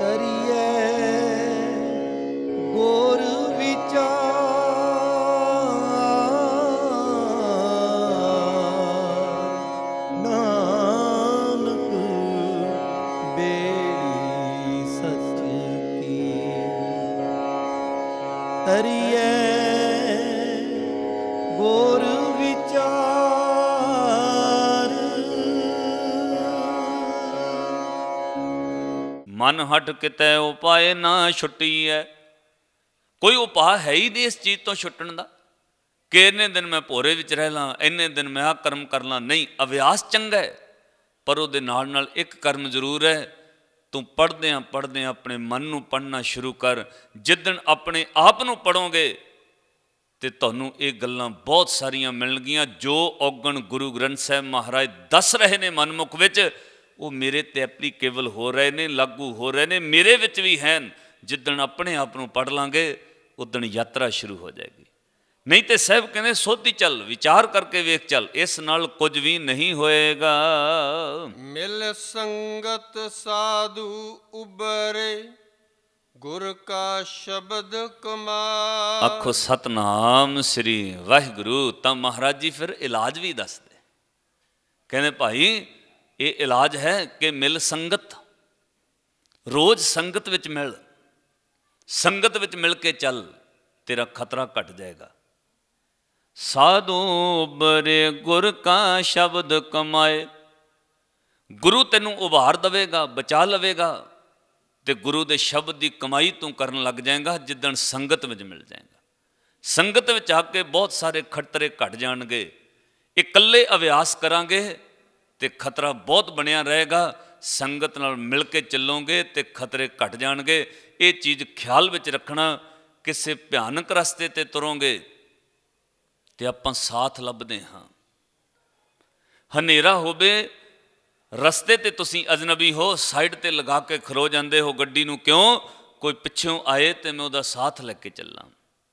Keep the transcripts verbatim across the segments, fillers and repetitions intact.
ਕਰੀਏ ਗੁਰ ਵਿਚਾਰ ਨਾਨਕ ਬੇੜੀ ਸੱਚ ਕੀ ਤਰੀਏ ਗੁਰ ਵਿਚਾਰ ਮਨ ਹਟ ਕਿਤੇ ਉਪਾਏ ਨਾ ਛੁੱਟੀਐ। ਕੋਈ ਉਪਾਅ ਹੈ ਹੀ ਨਹੀਂ ਇਸ ਚੀਜ਼ ਤੋਂ ਛੁੱਟਣ ਦਾ ਕਿ ਇੰਨੇ ਦਿਨ ਮੈਂ ਭੋਰੇ ਵਿੱਚ ਰਹਿ ਲਾਂ, ਇੰਨੇ ਦਿਨ ਮੈਂ ਆਹ ਕਰਮ ਕਰ ਲਾਂ। ਨਹੀਂ, ਅਭਿਆਸ ਚੰਗਾ ਹੈ, ਪਰ ਉਹਦੇ ਨਾਲ ਨਾਲ ਇੱਕ ਕਰਮ ਜ਼ਰੂਰ ਹੈ। ਤੂੰ ਪੜ੍ਹਦਿਆਂ ਪੜ੍ਹਦਿਆਂ ਆਪਣੇ ਮਨ ਨੂੰ ਪੜ੍ਹਨਾ ਸ਼ੁਰੂ ਕਰ। ਜਿੱਦਣ ਆਪਣੇ ਆਪ ਨੂੰ ਪੜ੍ਹੋਗੇ ਤੇ ਤੁਹਾਨੂੰ ਇਹ ਗੱਲਾਂ ਬਹੁਤ ਸਾਰੀਆਂ ਮਿਲਣਗੀਆਂ ਜੋ ਔਗਣ ਗੁਰੂ ਗ੍ਰੰਥ ਸਾਹਿਬ ਮਹਾਰਾਜ ਦੱਸ ਰਹੇ ਨੇ ਮਨਮੁਖ ਵਿੱਚ, ਉਹ ਮੇਰੇ ਤੇ ਐਪਲੀਕੇਬਲ ਹੋ ਰਹੇ ਨੇ, ਲਾਗੂ ਹੋ ਰਹੇ ਨੇ, ਮੇਰੇ ਵਿੱਚ ਵੀ ਹਨ। ਜਿੱਦਣ ਆਪਣੇ ਆਪ ਨੂੰ ਪੜ੍ਹ ਲਾਂਗੇ ਉਦਣ ਯਾਤਰਾ ਸ਼ੁਰੂ ਹੋ ਜਾਏਗੀ। ਨਹੀਂ ਤੇ ਸਾਹਿਬ ਕਹਿੰਦੇ ਸੋਧੀ ਚੱਲ, ਵਿਚਾਰ ਕਰਕੇ ਵੇਖ ਚੱਲ, ਇਸ ਨਾਲ ਕੁਝ ਵੀ ਨਹੀਂ ਹੋਏਗਾ। ਮਿਲ ਸੰਗਤ ਸਾਧੂ ਉਬਰੇ ਗੁਰ ਕਾ ਸ਼ਬਦ ਕਮਾਏ। ਆਖੋ ਸਤਨਾਮ ਸ੍ਰੀ ਵਾਹਿਗੁਰੂ। ਤਾਂ ਮਹਾਰਾਜ ਜੀ ਫਿਰ ਇਲਾਜ ਵੀ ਦੱਸਦੇ, ਕਹਿੰਦੇ ਭਾਈ ਇਹ ਇਲਾਜ ਹੈ ਕਿ ਮਿਲ ਸੰਗਤ, ਰੋਜ਼ ਸੰਗਤ ਵਿੱਚ ਮਿਲ, ਸੰਗਤ ਵਿੱਚ ਮਿਲ ਕੇ ਚੱਲ, ਤੇਰਾ ਖਤਰਾ ਘਟ ਜਾਏਗਾ। ਸਾਧੂ ਉਬਰੇ ਗੁਰ ਕਾ ਸ਼ਬਦ ਕਮਾਏ। ਗੁਰੂ ਤੈਨੂੰ ਉਭਾਰ ਦੇਵੇਗਾ, ਬਚਾ ਲਵੇਗਾ, ਤੇ ਗੁਰੂ ਦੇ ਸ਼ਬਦ ਦੀ ਕਮਾਈ ਤੂੰ ਕਰਨ ਲੱਗ ਜਾਏਗਾ ਜਿੱਦਣ ਸੰਗਤ ਵਿੱਚ ਮਿਲ ਜਾਏਗਾ। ਸੰਗਤ ਵਿੱਚ ਆ ਕੇ ਬਹੁਤ ਸਾਰੇ ਖਤਰੇ ਘਟ ਜਾਣਗੇ। ਇਕੱਲੇ ਅਭਿਆਸ ਕਰਾਂਗੇ ਤੇ ਖਤਰਾ ਬਹੁਤ ਬਣਿਆ ਰਹੇਗਾ। ਸੰਗਤ ਨਾਲ ਮਿਲ ਕੇ ਚੱਲੋਗੇ ਤੇ ਖਤਰੇ ਘਟ ਜਾਣਗੇ। ਇਹ ਚੀਜ਼ ਖਿਆਲ ਵਿੱਚ ਰੱਖਣਾ। ਕਿਸੇ ਭਿਆਨਕ ਰਸਤੇ ਤੇ ਤੁਰੋਗੇ ਤੇ ਆਪਾਂ ਸਾਥ ਲੱਭਦੇ ਹਾਂ। ਹਨੇਰਾ ਹੋਵੇ, ਰਸਤੇ ਤੇ ਤੁਸੀਂ ਅਜਨਬੀ ਹੋ, ਸਾਈਡ ਤੇ ਲਗਾ ਕੇ ਖਲੋ ਜਾਂਦੇ ਹੋ ਗੱਡੀ ਨੂੰ, ਕਿਉਂ? ਕੋਈ ਪਿੱਛੋਂ ਆਏ ਤੇ ਮੈਂ ਉਹਦਾ ਸਾਥ ਲੈ ਕੇ ਚੱਲਾਂ।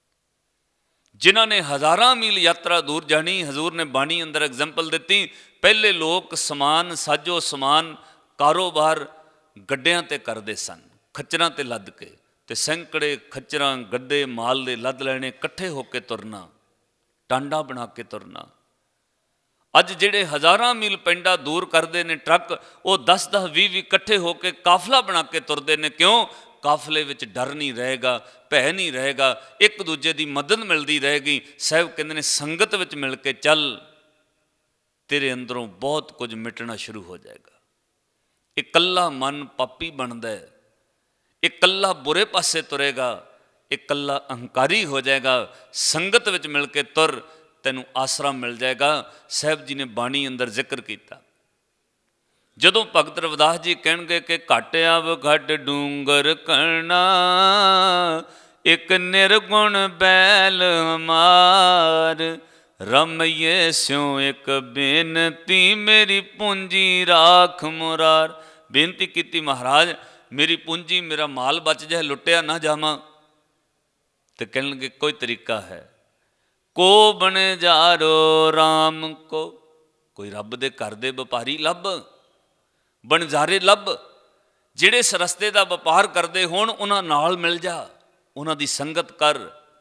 ਜਿਨ੍ਹਾਂ ਨੇ ਹਜ਼ਾਰਾਂ ਮੀਲ ਯਾਤਰਾ ਦੂਰ ਜਾਣੀ, ਹਜ਼ੂਰ ਨੇ ਬਾਣੀ ਅੰਦਰ ਐਗਜ਼ਾਮਪਲ ਦਿੱਤੀ। ਪਹਿਲੇ ਲੋਕ ਸਮਾਨ, ਸਾਜੋ ਸਮਾਨ, ਕਾਰੋਬਾਰ ਗੱਡਿਆਂ ਤੇ ਕਰਦੇ ਸਨ, ਖੱਚਰਾਂ ਤੇ ਲੱਦ ਕੇ, ਤੇ ਸੈਂਕੜੇ ਖੱਚਰਾਂ ਗੱਡੇ ਮਾਲ ਦੇ ਲੱਦ ਲੈਣੇ, ਇਕੱਠੇ ਹੋ ਕੇ ਤੁਰਨਾ, ਟਾਂਡਾ ਬਣਾ ਕੇ ਤੁਰਨਾ। ਅੱਜ ਜਿਹੜੇ ਹਜ਼ਾਰਾਂ ਮੀਲ ਪਿੰਡਾਂ ਦੂਰ ਕਰਦੇ ਨੇ ਟਰੱਕ, ਉਹ ਦਸ ਦਸ ਵੀਹ ਵੀਹ ਇਕੱਠੇ ਹੋ ਕੇ ਕਾਫਲਾ ਬਣਾ ਕੇ ਤੁਰਦੇ ਨੇ। ਕਿਉਂ? ਕਾਫਲੇ ਵਿੱਚ ਡਰ ਨਹੀਂ ਰਹੇਗਾ, ਭੈ ਨਹੀਂ ਰਹੇਗਾ, ਇੱਕ ਦੂਜੇ ਦੀ ਮਦਦ ਮਿਲਦੀ ਰਹੇਗੀ। ਸਾਹਿਬ ਕਹਿੰਦੇ ਨੇ ਸੰਗਤ ਵਿੱਚ ਮਿਲ ਕੇ ਚੱਲ, ਤੇਰੇ ਅੰਦਰੋਂ ਬਹੁਤ ਕੁਝ ਮਿਟਣਾ ਸ਼ੁਰੂ ਹੋ ਜਾਏਗਾ। ਇਕੱਲਾ ਮਨ ਪਾਪੀ ਬਣਦਾ ਹੈ, ਇਕੱਲਾ ਬੁਰੇ ਪਾਸੇ ਤੁਰੇਗਾ, ਇਕੱਲਾ ਅਹੰਕਾਰੀ ਹੋ ਜਾਏਗਾ। ਸੰਗਤ ਵਿੱਚ ਮਿਲ ਕੇ ਤੁਰ, ਤੈਨੂੰ ਆਸਰਾ ਮਿਲ ਜਾਏਗਾ। ਸਾਹਿਬ ਜੀ ਨੇ ਬਾਣੀ ਅੰਦਰ ਜ਼ਿਕਰ ਕੀਤਾ, ਜਦੋਂ ਭਗਤ ਰਵਿਦਾਸ ਜੀ ਕਹਿਣਗੇ ਕਿ ਘਟ ਆਵ ਘਟ ਡੂੰਗਰ ਕਰਨਾ, ਇੱਕ ਨਿਰਗੁਣ ਬੈਲ ਹਮਾਰ, ਰਮਈਏ ਸਿਉ ਇੱਕ ਬੇਨਤੀ, ਮੇਰੀ ਪੂੰਜੀ ਰਾਖ ਮੁਰਾਰ। ਬੇਨਤੀ ਕੀਤੀ, ਮਹਾਰਾਜ ਮੇਰੀ ਪੂੰਜੀ, ਮੇਰਾ ਮਾਲ ਬਚ ਜਾਏ, ਲੁੱਟਿਆ ਨਾ ਜਾਵਾਂ। ਤੇ ਕਹਿਣਗੇ ਕੋਈ ਤਰੀਕਾ ਹੈ। ਕੋ ਬਣੇ ਜਾਰੋ ਰਾਮ ਕੋ, ਕੋਈ ਰੱਬ ਦੇ ਘਰ ਦੇ ਵਪਾਰੀ ਲੱਭ, ਬਣਜਾਰੇ ਲੱਭ, ਜਿਹੜੇ ਇਸ ਰਸਤੇ ਦਾ ਵਪਾਰ ਕਰਦੇ ਹੋਣ, ਉਹਨਾਂ ਨਾਲ ਮਿਲ ਜਾ, ਉਹਨਾਂ ਦੀ ਸੰਗਤ ਕਰ।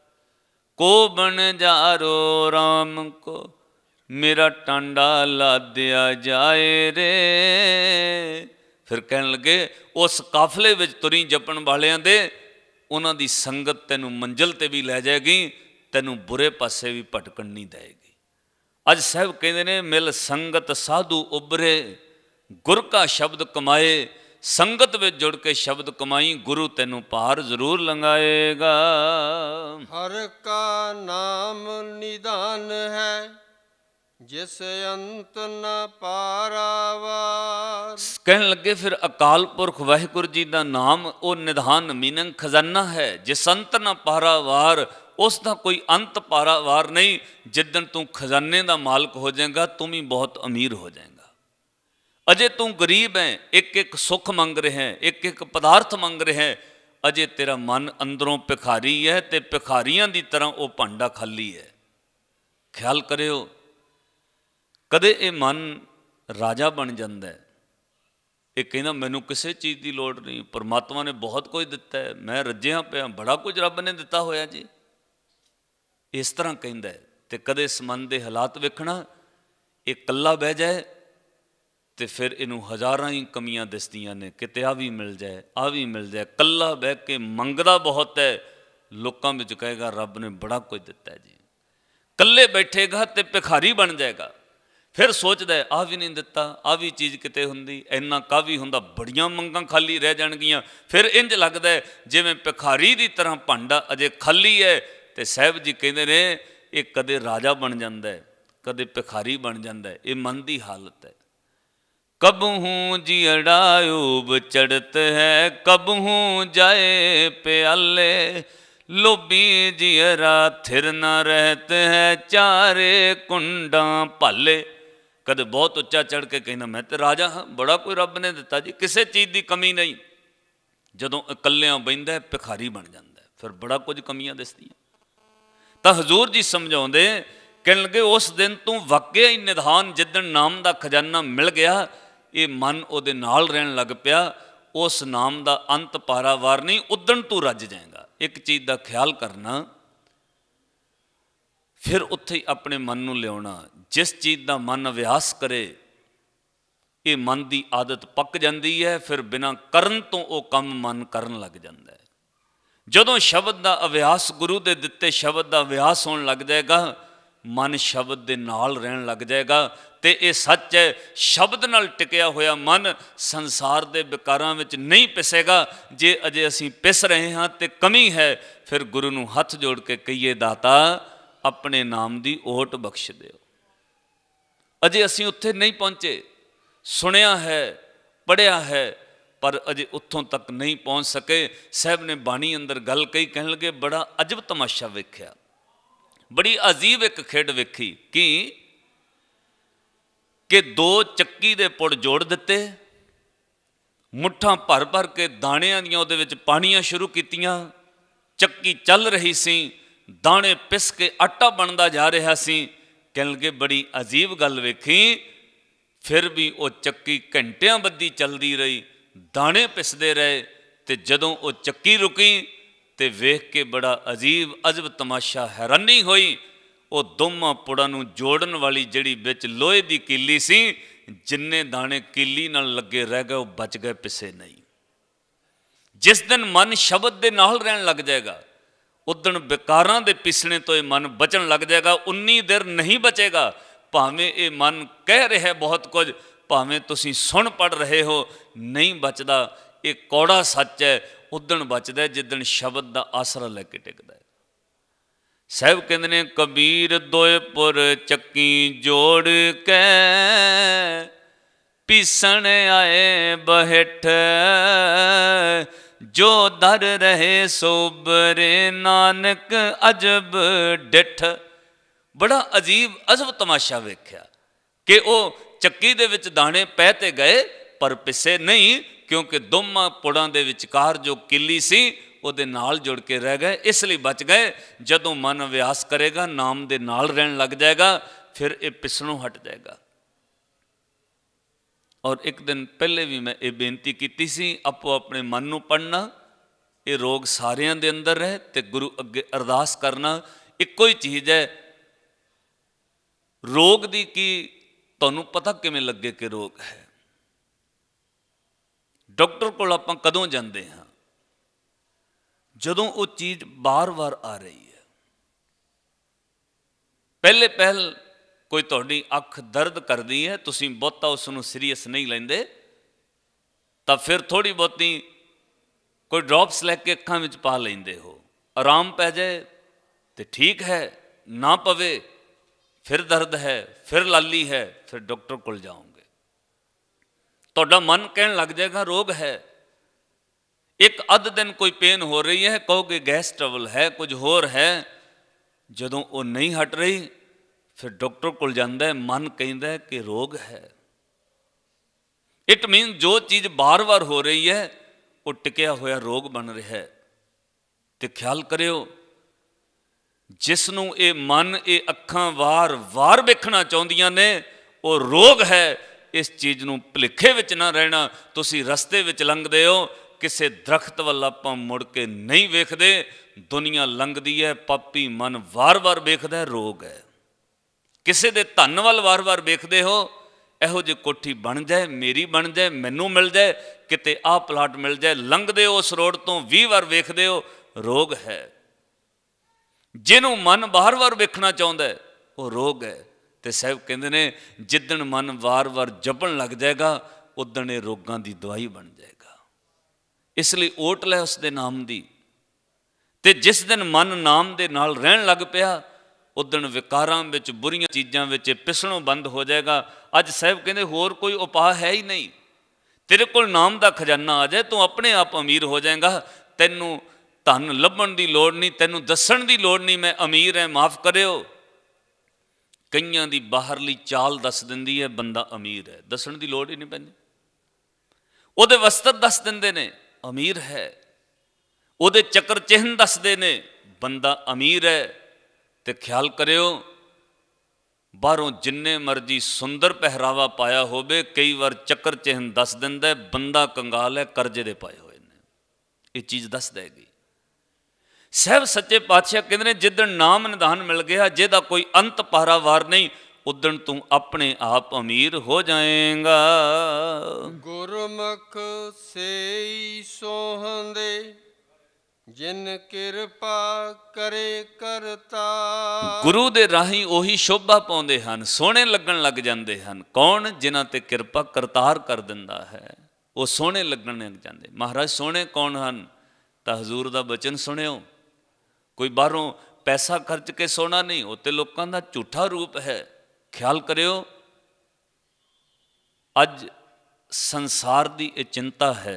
ਕੋ ਬਣ ਜਾਰੋ ਰਾਮ ਕੋ, ਮੇਰਾ ਟਾਂਡਾ ਲਾਦਿਆ ਜਾਏ ਰੇ। ਫਿਰ ਕਹਿਣ ਲੱਗੇ ਉਸ ਕਾਫਲੇ ਵਿੱਚ ਤੁਰੀ ਜਪਣ ਵਾਲਿਆਂ ਦੇ, ਉਹਨਾਂ ਦੀ ਸੰਗਤ ਤੈਨੂੰ ਮੰਜ਼ਿਲ ਤੇ ਵੀ ਲੈ ਜਾਏਗੀ, ਤੈਨੂੰ ਬੁਰੇ ਪਾਸੇ ਵੀ ਭਟਕਣ ਨਹੀਂ ਦੇਵੇਗੀ। ਅੱਜ ਸਾਹਿਬ ਕਹਿੰਦੇ ਨੇ ਮਿਲ ਸੰਗਤ ਸਾਧੂ ਉਬਰੇ ਗੁਰ ਕਾ ਸ਼ਬਦ ਕਮਾਏ। ਸੰਗਤ ਵਿੱਚ ਜੁੜ ਕੇ ਸ਼ਬਦ ਕਮਾਈ, ਗੁਰੂ ਤੈਨੂੰ ਪਾਰ ਜ਼ਰੂਰ ਲੰਘਾਏਗਾ। ਹਰ ਕਾ ਨਾਮ ਨਿਧਾਨ ਹੈ, ਜਿਸ ਅੰਤ ਨ ਪਾਰਾਵਾਰ। ਕਹਿਣ ਲੱਗੇ ਫਿਰ ਅਕਾਲ ਪੁਰਖ ਵਾਹਿਗੁਰੂ ਜੀ ਦਾ ਨਾਮ ਉਹ ਨਿਧਾਨ, ਮੀਨਿੰਗ ਖਜ਼ਾਨਾ ਹੈ, ਜਿਸ ਅੰਤ ਨ ਪਾਰਾਵਾਰ, ਉਸ ਦਾ ਕੋਈ ਅੰਤ ਪਾਰਾਵਾਰ ਨਹੀਂ। ਜਿੱਦਣ ਤੂੰ ਖਜ਼ਾਨੇ ਦਾ ਮਾਲਕ ਹੋ ਜਾਏਗਾ, ਤੂੰ ਵੀ ਬਹੁਤ ਅਮੀਰ ਹੋ ਜਾਏਗਾ। ਅਜੇ ਤੂੰ ਗਰੀਬ ਹੈ, ਇੱਕ ਇੱਕ ਸੁੱਖ ਮੰਗ ਰਿਹਾ ਹੈ, ਇੱਕ ਇੱਕ ਪਦਾਰਥ ਮੰਗ ਰਿਹਾ ਹੈ। ਅਜੇ ਤੇਰਾ ਮਨ ਅੰਦਰੋਂ ਭਿਖਾਰੀ ਹੈ, ਤੇ ਭਿਖਾਰੀਆਂ ਦੀ ਤਰ੍ਹਾਂ ਉਹ ਭਾਂਡਾ ਖਾਲੀ ਹੈ। ਖਿਆਲ ਕਰਿਓ, ਕਦੇ ਇਹ ਮਨ ਰਾਜਾ ਬਣ ਜਾਂਦਾ ਹੈ, ਇਹ ਕਹਿੰਦਾ ਮੈਨੂੰ ਕਿਸੇ ਚੀਜ਼ ਦੀ ਲੋੜ ਨਹੀਂ, ਪਰਮਾਤਮਾ ਨੇ ਬਹੁਤ ਕੁਝ ਦਿੱਤਾ ਹੈ, ਮੈਂ ਰੱਜਿਆ ਪਿਆ, ਬੜਾ ਕੁਝ ਰੱਬ ਨੇ ਦਿੱਤਾ ਹੋਇਆ ਜੀ। ਇਸ ਤਰ੍ਹਾਂ ਕਹਿੰਦਾ ਹੈ। ਤੇ ਕਦੇ ਇਸ ਮਨ ਦੇ ਹਾਲਾਤ ਵੇਖਣਾ, ਇਹ ਇਕੱਲਾ ਬਹਿ ਜਾਏ ਤੇ ਫਿਰ ਇਹਨੂੰ ਹਜ਼ਾਰਾਂ ਹੀ ਕਮੀਆਂ ਦਿਸਦੀਆਂ ਨੇ, ਕਿਤੇ ਆ ਵੀ ਮਿਲ ਜਾਏ, ਆ ਵੀ ਮਿਲ ਜਾਏ। ਇਕੱਲਾ ਬਹਿ ਕੇ ਮੰਗਦਾ ਬਹੁਤ ਹੈ, ਲੋਕਾਂ ਵਿੱਚ ਕਹੇਗਾ ਰੱਬ ਨੇ ਬੜਾ ਕੁਝ ਦਿੱਤਾ ਜੀ। ਇਕੱਲੇ ਬੈਠੇਗਾ ਤੇ ਭਿਖਾਰੀ ਬਣ ਜਾਏਗਾ, ਫਿਰ ਸੋਚਦਾ ਹੈ ਆ ਵੀ ਨਹੀਂ ਦਿੱਤਾ, ਆ ਵੀ ਚੀਜ਼ ਕਿਤੇ ਹੁੰਦੀ, ਇੰਨਾ ਕਾ ਵੀ ਹੁੰਦਾ, ਬੜੀਆਂ ਮੰਗਾਂ ਖਾਲੀ ਰਹਿ ਜਾਣਗੀਆਂ। ਫਿਰ ਇੰਜ ਲੱਗਦਾ ਹੈ ਜਿਵੇਂ ਭਿਖਾਰੀ ਦੀ ਤਰ੍ਹਾਂ ਭਾਂਡਾ ਅਜੇ ਖਾਲੀ ਹੈ। ਤੇ ਸਾਹਿਬ ਜੀ ਕਹਿੰਦੇ ਨੇ ਇਹ ਕਦੇ ਰਾਜਾ ਬਣ ਜਾਂਦਾ ਹੈ, ਕਦੇ ਭਿਖਾਰੀ ਬਣ ਜਾਂਦਾ ਹੈ। ਇਹ ਮਨ ਦੀ ਹਾਲਤ ਹੈ। ਕਬਹੂ ਜਿਅੜਾ ਊਬ ਚੜਤ ਹੈ, ਕਬਹੂ ਜਾਏ ਪਿਆਲੇ, ਲੋਭੀ ਜਿਅਰਾ ਥਿਰ ਨਾ ਰਹਿਤ ਹੈ, ਚਾਰੇ ਕੁੰਡਾਂ ਭਾਲੇ। ਕਦੇ ਬਹੁਤ ਉੱਚਾ ਚੜ੍ਹ ਕੇ ਕਹਿੰਦਾ ਮੈਂ ਤੇ ਰਾਜਾ ਹਾਂ, ਬੜਾ ਕੋਈ ਰੱਬ ਨੇ ਦਿੱਤਾ ਜੀ, ਕਿਸੇ ਚੀਜ਼ ਦੀ ਕਮੀ ਨਹੀਂ। ਜਦੋਂ ਇਕੱਲਿਆਂ ਬਹਿੰਦਾ ਭਿਖਾਰੀ ਬਣ ਜਾਂਦਾ, ਫਿਰ ਬੜਾ ਕੁਝ ਕਮੀਆਂ ਦਿਸਦੀਆਂ। ਤਾਂ ਹਜ਼ੂਰ ਜੀ ਸਮਝਾਉਂਦੇ, ਕਹਿਣ ਲੱਗੇ ਉਸ ਦਿਨ ਤੂੰ ਵਾਕਿਆ ਹੀ ਨਿਧਾਨ, ਜਿੱਦਣ ਨਾਮ ਦਾ ਖਜ਼ਾਨਾ ਮਿਲ ਗਿਆ, ਇਹ ਮਨ ਉਹਦੇ ਨਾਲ ਰਹਿਣ ਲੱਗ ਪਿਆ, ਉਸ ਨਾਮ ਦਾ ਅੰਤ ਪਾਰਾਵਾਰ ਨਹੀਂ, ਉਦਣ ਤੂੰ ਰੱਜ ਜਾਏਗਾ। ਇੱਕ ਚੀਜ਼ ਦਾ ਖਿਆਲ ਕਰਨਾ, ਫਿਰ ਉੱਥੇ ਹੀ ਆਪਣੇ ਮਨ ਨੂੰ ਲਿਆਉਣਾ। ਜਿਸ ਚੀਜ਼ ਦਾ ਮਨ ਅਭਿਆਸ ਕਰੇ, ਇਹ ਮਨ ਦੀ ਆਦਤ ਪੱਕ ਜਾਂਦੀ ਹੈ, ਫਿਰ ਬਿਨਾਂ ਕਰਨ ਤੋਂ ਉਹ ਕੰਮ ਮਨ ਕਰਨ ਲੱਗ ਜਾਂਦਾ ਹੈ। ਜਦੋਂ ਸ਼ਬਦ ਦਾ ਅਭਿਆਸ, ਗੁਰੂ ਦੇ ਦਿੱਤੇ ਸ਼ਬਦ ਦਾ ਅਭਿਆਸ ਹੋਣ ਲੱਗ ਜਾਏਗਾ, ਮਨ ਸ਼ਬਦ ਦੇ ਨਾਲ ਰਹਿਣ ਲੱਗ ਜਾਏਗਾ। ਤੇ ਇਹ ਸੱਚ ਹੈ, ਸ਼ਬਦ ਨਾਲ ਟਿਕਿਆ ਹੋਇਆ ਮਨ ਸੰਸਾਰ ਦੇ ਵਿਕਾਰਾਂ ਵਿੱਚ ਨਹੀਂ ਪਿਸੇਗਾ। ਜੇ ਅਜੇ ਅਸੀਂ ਪਿਸ ਰਹੇ ਹਾਂ ਤੇ ਕਮੀ ਹੈ, ਫਿਰ ਗੁਰੂ ਨੂੰ ਹੱਥ ਜੋੜ ਕੇ ਕਹੀਏ ਦਾਤਾ ਆਪਣੇ ਨਾਮ ਦੀ ਓਟ ਬਖਸ਼ ਦਿਓ। ਅਜੇ ਅਸੀਂ ਉੱਥੇ ਨਹੀਂ ਪਹੁੰਚੇ, ਸੁਣਿਆ ਹੈ, ਪੜ੍ਹਿਆ ਹੈ, ਪਰ ਅਜੇ ਉੱਥੋਂ ਤੱਕ ਨਹੀਂ ਪਹੁੰਚ ਸਕੇ। ਸਾਹਿਬ ਨੇ ਬਾਣੀ ਅੰਦਰ ਗੱਲ ਕਹੀ, ਕਹਿਣ ਲੱਗੇ ਬੜਾ ਅਜਬ ਤਮਾਸ਼ਾ ਵੇਖਿਆ, ਬੜੀ ਅਜੀਬ ਇੱਕ ਖੇਡ ਵੇਖੀ। ਕਿ ਕਿ ਦੋ ਚੱਕੀ ਦੇ ਪੁੜ ਜੋੜ ਦਿੱਤੇ, ਮੁੱਠਾਂ ਭਰ ਭਰ ਕੇ ਦਾਣਿਆਂ ਦੀਆਂ ਉਹਦੇ ਵਿੱਚ ਪਾਣੀਆਂ ਸ਼ੁਰੂ ਕੀਤੀਆਂ, ਚੱਕੀ ਚੱਲ ਰਹੀ ਸੀ, ਦਾਣੇ ਪਿਸ ਕੇ ਆਟਾ ਬਣਦਾ ਜਾ ਰਿਹਾ ਸੀ। ਕਹਿਣ ਲੱਗੇ ਬੜੀ ਅਜੀਬ ਗੱਲ ਵੇਖੀ, ਫਿਰ ਵੀ ਉਹ ਚੱਕੀ ਘੰਟਿਆਂ ਬੱਧੀ ਚੱਲਦੀ ਰਹੀ, ਦਾਣੇ ਪਿਸਦੇ ਰਹੇ। ਤੇ ਜਦੋਂ ਉਹ ਚੱਕੀ ਰੁਕੀ ਤੇ ਵੇਖ ਕੇ ਬੜਾ ਅਜੀਬ ਅਜਬ ਤਮਾਸ਼ਾ, ਹੈਰਾਨੀ ਹੋਈ। ਉਹ ਦੋਵਾਂ ਪੁੜਾਂ ਨੂੰ ਜੋੜਨ ਵਾਲੀ ਜਿਹੜੀ ਵਿੱਚ ਲੋਹੇ ਦੀ ਕੀਲੀ ਸੀ, ਜਿੰਨੇ ਦਾਣੇ ਕੀਲੀ ਨਾਲ ਲੱਗੇ ਰਹਿ ਗਏ, ਉਹ ਬਚ ਗਏ, ਪਿਸੇ ਨਹੀਂ। ਜਿਸ ਦਿਨ ਮਨ ਸ਼ਬਦ ਦੇ ਨਾਲ ਰਹਿਣ ਲੱਗ ਜਾਏਗਾ, ਉਦਣ ਵਿਕਾਰਾਂ ਦੇ ਪਿਸਣੇ ਤੋਂ ਇਹ ਮਨ ਬਚਣ ਲੱਗ ਜਾਏਗਾ। ਉਨੀ ਦੇਰ ਨਹੀਂ ਬਚੇਗਾ, ਭਾਵੇਂ ਇਹ ਮਨ ਕਹਿ ਰਿਹਾ ਬਹੁਤ ਕੁਝ, ਭਾਵੇਂ ਤੁਸੀਂ ਸੁਣ ਪੜ ਰਹੇ ਹੋ, ਨਹੀਂ ਬਚਦਾ। ਇਹ ਕੌੜਾ ਸੱਚ ਹੈ, ਉਦਣ ਬਚਦਾ ਜਿੱਦਣ ਸ਼ਬਦ ਦਾ ਆਸਰਾ ਲੈ ਕੇ ਟਿਕਦਾ ਹੈ। ਸਾਹਿਬ ਕਹਿੰਦੇ ਨੇ ਕਬੀਰ ਦੋਏ ਪੁਰ ਚੱਕੀ ਜੋੜ ਕੇ, ਪੀਸਣ ਆਏ ਬਹਿਠ, ਜੋ ਦਰ ਰਹੇ ਸੋਬਰੇ ਨਾਨਕ ਅਜਬ ਡਿਠ। ਬੜਾ ਅਜੀਬ ਅਜਬ ਤਮਾਸ਼ਾ ਵੇਖਿਆ ਕਿ ਉਹ ਚੱਕੀ ਦੇ ਵਿੱਚ ਦਾਣੇ ਪੈ ਤੇ ਗਏ, ਪਰ ਪਿਸੇ ਨਹੀਂ, ਕਿਉਂਕਿ ਦੋਵਾਂ ਪੁੜਾਂ ਦੇ ਵਿਚਕਾਰ ਜੋ ਕਿੱਲੀ ਸੀ ਉਹਦੇ ਨਾਲ ਜੁੜ ਕੇ ਰਹਿ ਗਏ, ਇਸ ਲਈ ਬਚ ਗਏ। ਜਦੋਂ ਮਨ ਅਭਿਆਸ ਕਰੇਗਾ, ਨਾਮ ਦੇ ਨਾਲ ਰਹਿਣ ਲੱਗ ਜਾਏਗਾ, ਫਿਰ ਇਹ ਪਿਸਣੋਂ ਹਟ ਜਾਏਗਾ। ਔਰ ਇੱਕ ਦਿਨ ਪਹਿਲੇ ਵੀ ਮੈਂ ਇਹ ਬੇਨਤੀ ਕੀਤੀ ਸੀ, ਆਪੋ ਆਪਣੇ ਮਨ ਨੂੰ ਪੜ੍ਹਨਾ, ਇਹ ਰੋਗ ਸਾਰਿਆਂ ਦੇ ਅੰਦਰ ਹੈ, ਤੇ ਗੁਰੂ ਅੱਗੇ ਅਰਦਾਸ ਕਰਨਾ। ਇੱਕੋ ਹੀ ਚੀਜ਼ ਹੈ, ਰੋਗ ਦੀ ਕੀ ਤੁਹਾਨੂੰ ਪਤਾ ਕਿਵੇਂ ਲੱਗੇ ਕਿ ਰੋਗ ਹੈ? ਡਾਕਟਰ ਕੋਲ ਆਪਾਂ ਕਦੋਂ ਜਾਂਦੇ ਹਾਂ? ਜਦੋਂ ਉਹ ਚੀਜ਼ ਬਾਰ-ਬਾਰ ਆ ਰਹੀ ਹੈ। ਪਹਿਲੇ ਪਹਿਲ ਕੋਈ ਤੁਹਾਡੀ ਅੱਖ ਦਰਦ ਕਰਦੀ ਹੈ, ਤੁਸੀਂ ਬਹੁਤਾ ਉਸ ਨੂੰ ਸੀਰੀਅਸ ਨਹੀਂ ਲੈਂਦੇ, ਤਾਂ ਫਿਰ ਥੋੜ੍ਹੀ ਬਹੁਤੀ ਕੋਈ ਡ੍ਰੌਪਸ ਲੈ ਕੇ ਅੱਖਾਂ ਵਿੱਚ ਪਾ ਲੈਂਦੇ ਹੋ। ਆਰਾਮ ਪੈ ਜਾਏ ਤੇ ਠੀਕ ਹੈ, ਨਾ ਪਵੇ ਫਿਰ ਦਰਦ ਹੈ, ਫਿਰ ਲਾਲੀ ਹੈ, ਫਿਰ ਡਾਕਟਰ ਕੋਲ ਜਾਓਗੇ। ਤੁਹਾਡਾ ਮਨ ਕਹਿਣ ਲੱਗ ਜਾਏਗਾ ਰੋਗ ਹੈ। ਇੱਕ ਅੱਧ ਦਿਨ ਕੋਈ ਪੇਨ ਹੋ ਰਹੀ ਹੈ, ਕਹੋਗੇ ਗੈਸ ਟਰਬਲ ਹੈ, ਕੁਝ ਹੋਰ ਹੈ। ਜਦੋਂ ਉਹ ਨਹੀਂ ਹਟ ਰਹੀ, ਫਿਰ ਡਾਕਟਰ ਕੋਲ ਜਾਂਦਾ ਹੈ, ਮਨ ਕਹਿੰਦਾ ਕਿ ਰੋਗ ਹੈ। ਇਟ ਮੀਨ ਜੋ ਚੀਜ਼ ਬਾਰ-ਬਾਰ ਹੋ ਰਹੀ ਹੈ, ਉਹ ਟਿਕਿਆ ਹੋਇਆ ਰੋਗ ਬਣ ਰਿਹਾ ਹੈ। ਤੇ ਖਿਆਲ ਕਰਿਓ, ਜਿਸ ਨੂੰ ਇਹ ਮਨ, ਇਹ ਅੱਖਾਂ ਵਾਰ-ਵਾਰ ਵੇਖਣਾ ਚਾਹੁੰਦੀਆਂ ਨੇ, ਉਹ ਰੋਗ ਹੈ। इस चीज़ नूं भुलेखे विच ना रहना। तुसी रस्ते विच लंघदे हो, किसी दरख्त वल आपां मुड़ के नहीं वेखदे। दुनिया लंघदी है, पापी मन वार वार वेखदा है, रोग है। किसी दे धन वल वार वार वेखदे हो, इहो जी कोठी बन जाए, मेरी बन जाए, मैनू मिल जाए, किते आ प्लाट मिल जाए। लंघदे हो उस रोड तो भी वार वेखदे हो, रोग है। जिन्हों मन बार बार वेखना चाहुंदा है वो रोग है। तो साहब कहते ने जिदन मन वार वार जपन लग जाएगा उदन ये रोगां दी दवाई बन जाएगा। इसलिए ओट लै उस दे नाम दी। ते जिस दिन मन नाम दे नाल रहन लग पिया उदन विकारां विच बुरीआं चीज़ां विच पिसणों बंद हो जाएगा। अज साहब कहते होर कोई उपाय है ही नहीं। तेरे कोल नाम दा खजाना आ जाए तू अपने आप अमीर हो जाएगा। तैनू धन लभण दी लोड़ नहीं, तैनू दस्सण दी लोड़ नहीं मैं अमीर है, माफ़ करियो। कईयां दी बाहरली चाल दस दिंदी है बंदा अमीर है, दस्सण दी लोड़ ही नहीं पैंदी। उहदे वस्त्र दस दिंदे ने अमीर है, उहदे चक्कर चिन्ह दसदे ने बंदा अमीर है। ते ख्याल करियो बाहरों जिन्ने मर्जी सुंदर पहरावा पाया होवे, कई बार चक्कर चिन्ह दस दिंदा है बंदा कंगाल है, करजे दे पाए हुए ने। ये चीज़ दस देगी। साहब सच्चे पातशाह कहते हैं जिदन नाम निधान मिल गया, जिहदा कोई अंत पारावार नहीं, उदन तू अपने आप अमीर हो जाएगा। गुरमुख सेई सोहंदे जिन किरपा करे करता। गुरु दे राही ओही शोभा पाउंदे हन, सोहणे लगन लग जाते हैं। कौन? जिन्हां ते किरपा करतार कर दिंदा है, वो सोहणे लगन लग जाते। महाराज सोहणे कौन हन? तां हजूर दा बचन सुनियो। कोई बाहरों पैसा खर्च के सोना नहीं, वो तो लोगों का झूठा रूप है। ख्याल करियो अज संसार की ये चिंता है।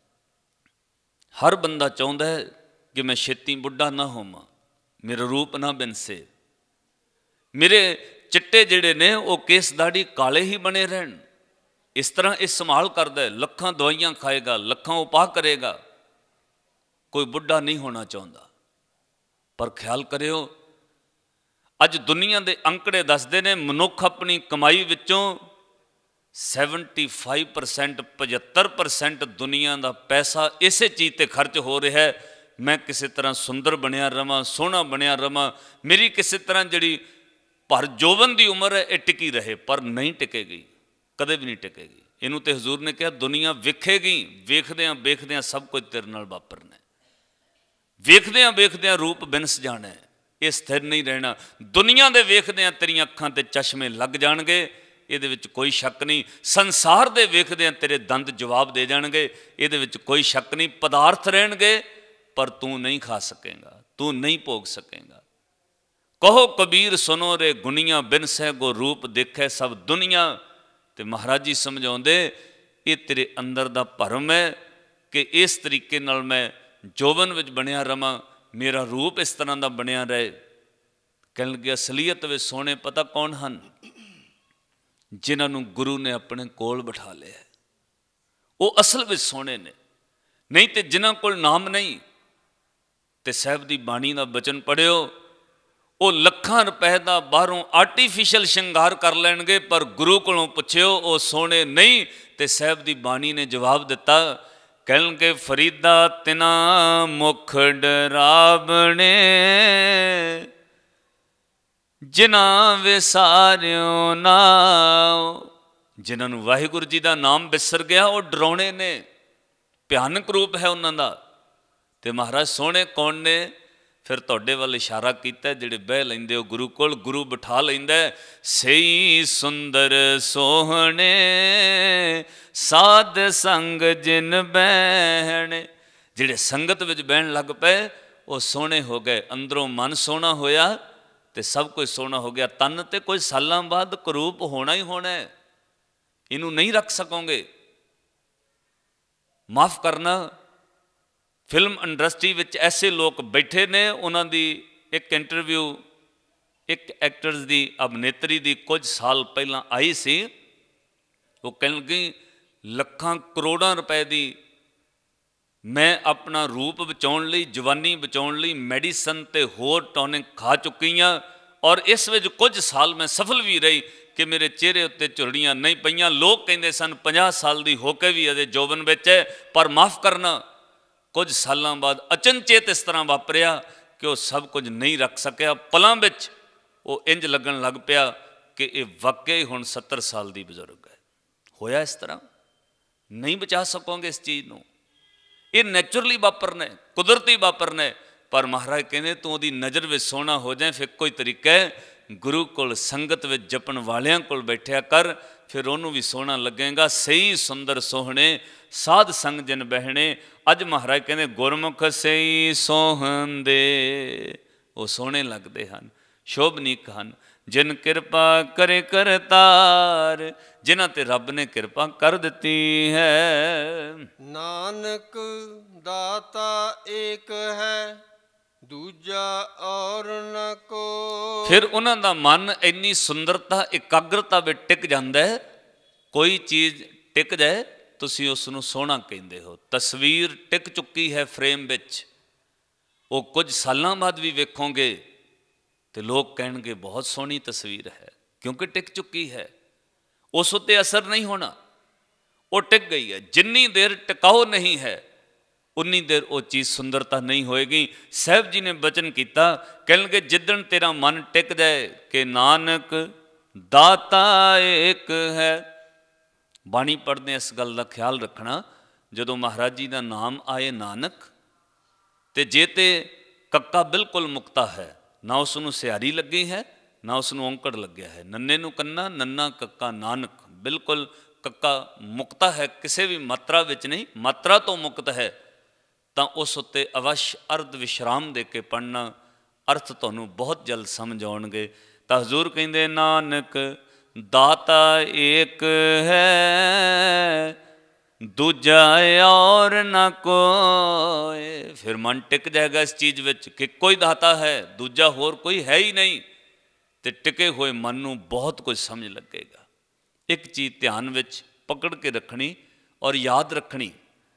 हर बंदा चाहता है कि मैं छेती बुढ़ा ना होवां, मेरा रूप ना बिनसे, मेरे चिट्टे जिहड़े ने वो केस दाढ़ी काले ही बने रहन। इस तरह ये संभाल करदा है, लखां दवाइयां खाएगा, लखां उपाह करेगा, कोई बुढ़ा नहीं होना चाहता। पर ख्याल करियो अज दुनिया के अंकड़े दसदे ने मनुख अपनी कमाई विचों सैवनटी फाइव परसेंट पचहत्तर परसेंट दुनिया का पैसा इसे चीज़ ते खर्च हो रहा है। मैं किसी तरह सुंदर बनया रवां, सोहना बनया रवां, मेरी किसी तरह जिहड़ी पर जोवन की उम्र है ये टिकी रहे, पर नहीं टिकेगी, कदे भी नहीं टिकेगी। इनू तो हजूर ने कहा दुनिया वेखेगी, वेखद्यां वेखद्यां सब कुछ तेरे नाल वापरना है, वेखद्यां वेखद्यां रूप बिनस जाना है, ये स्थिर नहीं रहना। दुनिया दे वेखद्यां तेरियां अखां ते चश्मे लग जाणगे, ये कोई शक नहीं। संसार दे वेखद्यां तेरे दंद जवाब दे जाणगे, ये कोई शक नहीं। पदार्थ रहणगे पर तू नहीं खा सकेगा, तू नहीं भोग सकेगा। कहो कबीर सुनो रे गुनिया, बिन सह गो रूप देखे सब दुनिया। ते महाराज जी समझाउंदे ये तेरे अंदर दा भरम है कि इस तरीके नाल मैं जोवन विच बनिया रवां, मेरा रूप इस तरह का बनिया रहे। कहण लगे असलीयत वे सोने पता कौन हन? जिन्होंने गुरु ने अपने कोल बिठा लिया, वो असल में सोने ने। नहीं तो जिन्हों को नाम नहीं, तो साहब की बाणी का बचन पढ़ियो, वो लखां रुपए का बाहरों आर्टिफिशियल श्रृंगार कर लैणगे, पर गुरु कोलों पुछियो वो सोने नहीं। तो साहब की बाणी ने जवाब दिता, कहण के फरीदा तिना मुख डरावणे, जिना विसारियो नाओ। जिन्होंने वाहिगुरु जी का नाम बिसर गया वो डरावणे ने, भयानक रूप है उन्होंने। तो महाराज सोहणे कौन ने? फिर तुहाडे वाल इशारा किया, जिहड़े बह लैंदे हो गुरु कोल, गुरु बिठा लैंदा है। सही सुंदर सोहणे साध संग जिन बहने। जिहड़े संगत विच बहन लग पे वो सोहणे हो गए। अंदरों मन सोहना होया तो सब कुछ सोहना हो गया। तन तो कोई सालों बाद करूप होना ही होना है, इनू नहीं रख सकोगे। माफ़ करना, फिल्म इंडस्ट्री विच ऐसे लोग बैठे ने, उन्होंने एक इंटरव्यू एक एक्टर्स की अभिनेत्री की कुछ साल पहला आई सी। वो कहन लगी लखां करोड़ों रुपए की मैं अपना रूप बचाउण लई, जवानी बचाउण लई मेडिसन ते होर टॉनिक खा चुकी हाँ, और इस विच कुछ साल मैं सफल भी रही। कि मेरे चेहरे उत्ते झुरड़ियां नहीं पईयां। लोग कहते सन पचास साल की होके भी अजे जोबन विच है, पर माफ़ करना कुछ सालों बाद अचनचेत इस तरह वापरिया कि वह सब कुछ नहीं रख सकिया। पलों विच वो इंज लगन लग पिया कि ये वाकई हुण सत्तर साल की बजुर्ग है। होया इस तरह नहीं बचा सकोगे इस चीज़ को। ये नैचुरली वापरने, कुदरती वापरने, पर महाराज कहते तू उहदी नज़र में सोहना हो जाए फिर कोई तरीका है। गुरु कोल संगत में जपन वालियां कोल बैठिया कर, फिर उन्होंने भी सोहना लगेगा। सही सुंदर सोहने साध संग जिन बहने। अज महाराज कहते गुरमुख सही सोहन दे, वो सोहने लगते हैं, शोभनीक हैं। जिन किरपा करे करतार, जिन्हां ते रब ने किरपा कर दी है। नानक दाता एक है, दूजा और न को। फिर उन्हां दा मन इन्नी सुंदरता एकाग्रता में टिक जाता है। कोई चीज़ टिक जाए तुसी उस नूं सोहना कहंदे हो। तस्वीर टिक चुकी है फ्रेम विच, वो कुछ सालों बाद भी वेखोगे तो लोग कहेंगे बहुत सोहनी तस्वीर है, क्योंकि टिक चुकी है। उस उत्ते असर नहीं होना, वो टिक गई है। जिन्नी देर टिकाऊ नहीं है उन्नी देर वो चीज़ सुंदरता नहीं होएगी। साहब जी ने बचन किया, कहेंगे जिदन तेरा मन टिक जाए कि नानक दाता एक है। बाणी पढ़ते इस गल का ख्याल रखना, जदों महाराज जी का नाम आए नानक, तो जे तो कक्का बिल्कुल मुक्ता है, ना उसनों सियारी लगी है ना उसनों औंकड़ लग्या है। नन्ने नूं कन्ना, नन्ना कक्का नानक, बिल्कुल कक्का मुक्ता है, किसी भी मात्रा विच नहीं, मात्रा तो मुक्त है। तो उस उत्ते अवश्य अर्ध विश्राम दे के पढ़ना, अर्थ तुहानूं बहुत जल्द समझ आउणगे। तो हजूर कहिंदे नानक दाता एक है, दूजा और न कोई। फिर मन टिक जाएगा इस चीज़ विच कि कोई दाता है, दूजा होर कोई है ही नहीं। तो टिके हुए मन नूं बहुत कुछ समझ लगेगा। एक चीज़ ध्यान विच पकड़ के रखनी और याद रखनी,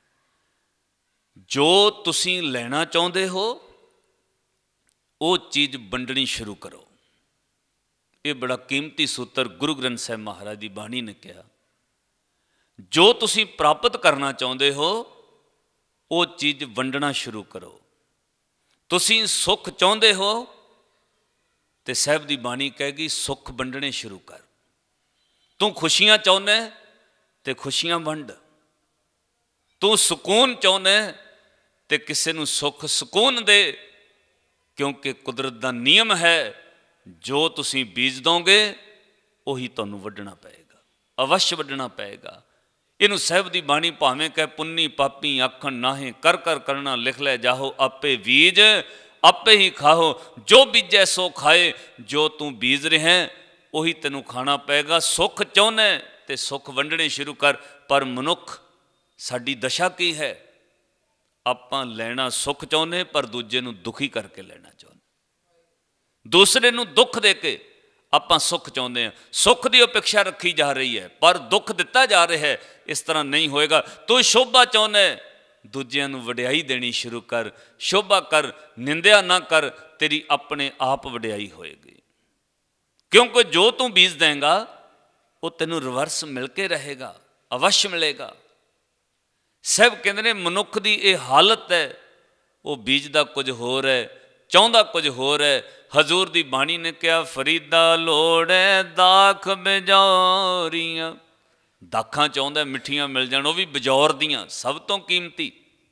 जो तुसी लेना चाहते हो वो चीज़ वंडनी शुरू करो। ये बड़ा कीमती सूत्र गुरु ग्रंथ साहिब महाराज की बाणी ने कहा। जो तुसी प्राप्त करना चाहते हो वो चीज़ वंडना शुरू करो। तुसी सुख चाहते हो तो साहब की बाणी कहेगी सुख वंडने शुरू कर। तू खुशियां चाहना तो खुशियां वंड। तू सुकून चाहना तो किसी नूं सुख सुकून दे, क्योंकि कुदरत का नियम है जो तुसी बीज दोगे उही तुहानूं वड्ढना पएगा, अवश्य वड्ढना पएगा। इनू साहब की बाणी भावें कह पुन्नी पापी आखण नाहे, कर कर करना लिख ले जाहो, आपे बीज आपे ही खाओ। जो बीजे सो खाए, जो तू बीज रहे उही तेनू खाना पएगा। सुख चाहना तो सुख वंडने शुरू कर। पर मनुख साडी दशा की है, आपां लेना सुख चाहने पर दूजे नूं दुखी करके लेना चाहते, दूसरे नूं दुख दे के आपां सुख चाहते हैं। सुख की अपेक्षा रखी जा रही है पर दुख दिता जा रहा है। इस तरह नहीं होएगा। तू शोभा चाहना दूजिਆਂ ਨੂੰ ਵਡਿਆਈ देनी शुरू कर। शोभा कर, निंदिया ना कर, तेरी अपने आप वਡਿਆਈ होएगी। क्योंकि जो तू बीज देगा वो तेनू रिवर्स मिल के रहेगा, अवश्य मिलेगा। सब कहते हैं मनुख की यह हालत है, वो बीजदा कुछ होर है, चाहता कुछ होर है। हजूर की बाणी ने कहा फरीदा लोड़े दाख बजौरियां। दाखा चाहता मिठियां मिल जान, वो भी बजौर दियां, सब तो कीमती।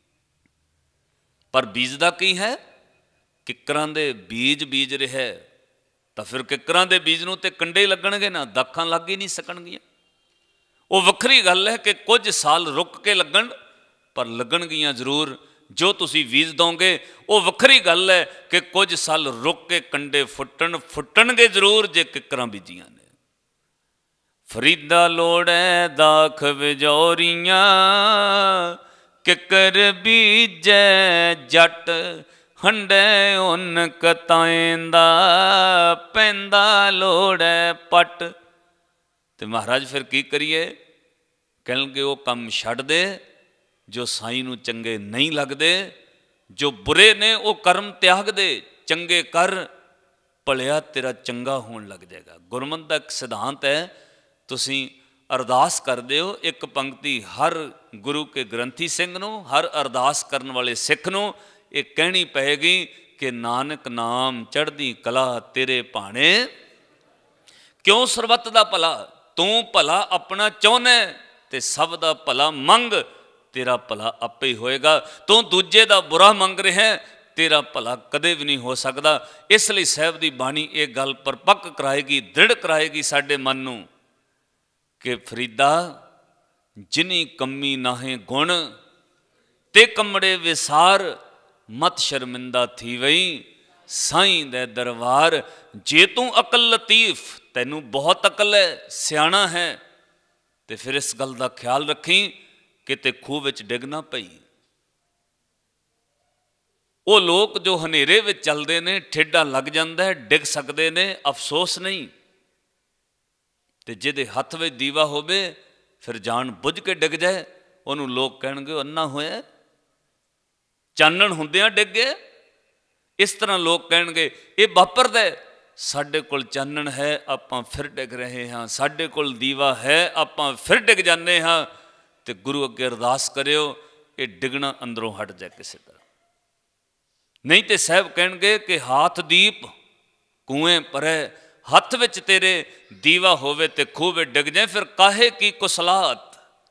पर बीजदा की है, किकरां दे बीज बीज रहा है। तो फिर किकरां दे बीज नूं ते कंडे लगणगे ना, दाखा लग ही नहीं सकणगियां। वो वखरी गल है कि कुछ साल रुक के लगन, पर लगणगियां जरूर। जो तुसी बीज दोगे वो वखरी गल है कि कुछ साल रुक के कंडे फुटन फुटणगे जरूर जे किकरां बीजियां ने। फरीदा लोड़े दाख बजौरियां, किकर बीजे जट हंडे उन कताएंदा, पैंदा लोड़े पट। तो महाराज फिर की करिए? कहणगे वो काम छड्ड दे जो साईं नूं चंगे नहीं लगते, जो बुरे ने वो कर्म त्याग दे, चंगे कर। ਭਲਿਆ ਤੇਰਾ ਚੰਗਾ ਹੋਣ ਲੱਗ ਜਾਏਗਾ। ਗੁਰਮਤਿ ਦਾ ਇੱਕ ਸਿਧਾਂਤ ਹੈ, ਤੁਸੀਂ ਅਰਦਾਸ ਕਰਦੇ ਹੋ, ਇੱਕ ਪੰਕਤੀ ਹਰ ਗੁਰੂ ਕੇ ਗ੍ਰੰਥੀ ਸਿੰਘ ਨੂੰ, ਹਰ ਅਰਦਾਸ ਕਰਨ ਵਾਲੇ ਸਿੱਖ ਨੂੰ ਇਹ ਕਹਿਣੀ ਪਏਗੀ ਕਿ ਨਾਨਕ ਨਾਮ ਚੜ੍ਹਦੀ ਕਲਾ ਤੇਰੇ ਭਾਣੇ। ਕਿਉਂ? ਸਰਬੱਤ ਦਾ ਭਲਾ, ਤੂੰ ਭਲਾ ਆਪਣਾ ਚਾਹੁੰਦਾ ਤੇ ਸਭ ਦਾ ਭਲਾ ਮੰਗ, ਤੇਰਾ ਭਲਾ ਆਪੇ ਹੀ ਹੋਏਗਾ। ਤੂੰ ਦੂਜੇ ਦਾ ਬੁਰਾ ਮੰਗ ਰਿਹਾ, ਤੇਰਾ ਭਲਾ ਕਦੇ ਵੀ ਨਹੀਂ ਹੋ ਸਕਦਾ। ਇਸ ਲਈ ਸਾਹਿਬ ਦੀ ਬਾਣੀ ਇਹ ਗੱਲ ਪਰਪੱਕ ਕਰਾਏਗੀ, ਦ੍ਰਿੜ ਕਰਾਏਗੀ ਸਾਡੇ ਮਨ ਨੂੰ ਕਿ ਫਰੀਦਾ ਜਿਨੀ ਕੰਮੀ ਨਾਹੇ ਗੁਣ, ਤੇ ਕੰਮੜੇ ਵਿਸਾਰ ਮਤ ਸ਼ਰਮਿੰਦਾ ਥੀ ਵਈ ਸਾਈਂ ਦੇ ਦਰਬਾਰ। ਜੇ ਤੂੰ ਅਕਲ ਲਤੀਫ, ਤੈਨੂੰ ਬਹੁਤ ਅਕਲ ਹੈ, ਸਿਆਣਾ ਹੈ, ਤੇ ਫਿਰ ਇਸ ਗੱਲ ਦਾ ਖਿਆਲ ਰੱਖੀ ਕਿਤੇ ਖੂਹ ਵਿੱਚ ਡਿੱਗ ਨਾ ਪਈ। ਉਹ ਲੋਕ ਜੋ ਹਨੇਰੇ ਵਿੱਚ ਚੱਲਦੇ ਨੇ, ਠੇਡਾ ਲੱਗ ਜਾਂਦਾ ਹੈ, ਡਿੱਗ ਸਕਦੇ ਨੇ, ਅਫਸੋਸ ਨਹੀਂ। ਤੇ ਜਿਹਦੇ ਹੱਥ ਵਿੱਚ ਦੀਵਾ ਹੋਵੇ ਫਿਰ ਜਾਣ ਬੁੱਝ ਕੇ ਡਿੱਗ ਜਾਏ, ਉਹਨੂੰ ਲੋਕ ਕਹਿਣਗੇ ਉਹ ਅੰਨਾ ਹੋਇਆ, ਚਾਨਣ ਹੁੰਦਿਆਂ ਡਿੱਗ ਗਏ। ਇਸ ਤਰ੍ਹਾਂ ਲੋਕ ਕਹਿਣਗੇ ਇਹ ਵਾਪਰਦਾ, ਸਾਡੇ ਕੋਲ ਚਾਨਣ ਹੈ ਆਪਾਂ ਫਿਰ ਡਿੱਗ ਰਹੇ ਹਾਂ, ਸਾਡੇ ਕੋਲ ਦੀਵਾ ਹੈ ਆਪਾਂ ਫਿਰ ਡਿੱਗ ਜਾਂਦੇ ਹਾਂ। ਤੇ ਗੁਰੂ ਅੱਗੇ ਅਰਦਾਸ ਕਰਿਓ ਇਹ ਡਿੱਗਣਾ ਅੰਦਰੋਂ ਹਟ ਜਾਏ ਕਿਸੇ ਤਰ੍ਹਾਂ। ਨਹੀਂ ਤੇ ਸਾਹਿਬ ਕਹਿਣਗੇ ਕਿ ਹਾਥ ਦੀਪ ਕੂਏ ਪਰੇ, ਹੱਥ ਵਿੱਚ ਤੇਰੇ ਦੀਵਾ ਹੋਵੇ ਤੇ ਖੂਹ ਵਿੱਚ ਡਿੱਗ ਜਾਏ, ਫਿਰ ਕਾਹੇ ਕੀ ਕੁਸਲਾਤ।